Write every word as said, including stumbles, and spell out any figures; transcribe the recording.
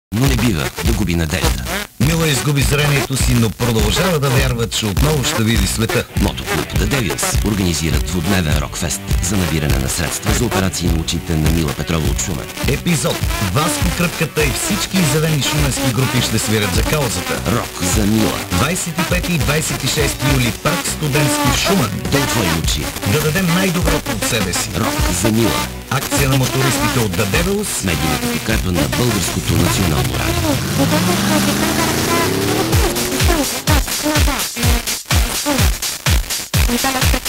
но не бива да губи надежда. Мила изгуби зрението си, но продължава да вярва, че отново ще види света. Мотоклуб The Devils организира двудневен рок-фест за набиране на средства за операции на очите на Мила Петрова от Шумен. Епизод. Васко Кръпката и всички изявени шуменски групи ще свирят за каузата. Рок за Мила. двадесет и пети и двадесет и шести юли, парк студентски в Шумен. Да отворим очи. Да дадем най-доброто от себе си. Рок за Мила. Акция на мотористите от The Devils. Медийната подкрепа на Българското национално радио. Thank you.